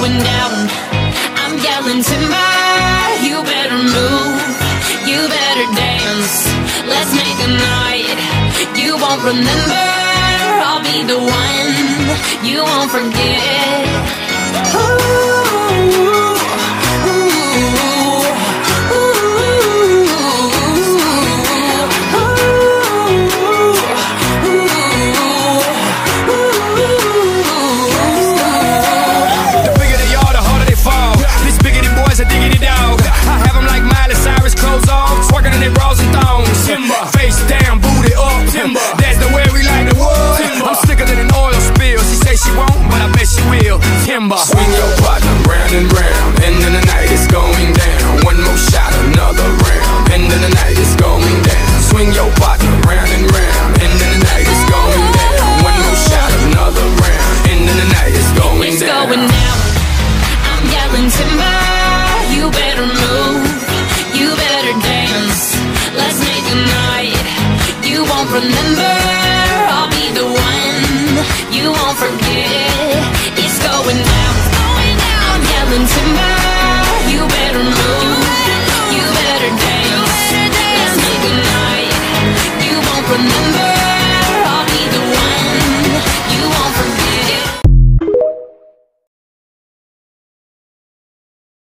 going down. I'm yelling timber, you better move, you better dance. Let's make a night you won't remember. I'll be the one you won't forget. Ooh.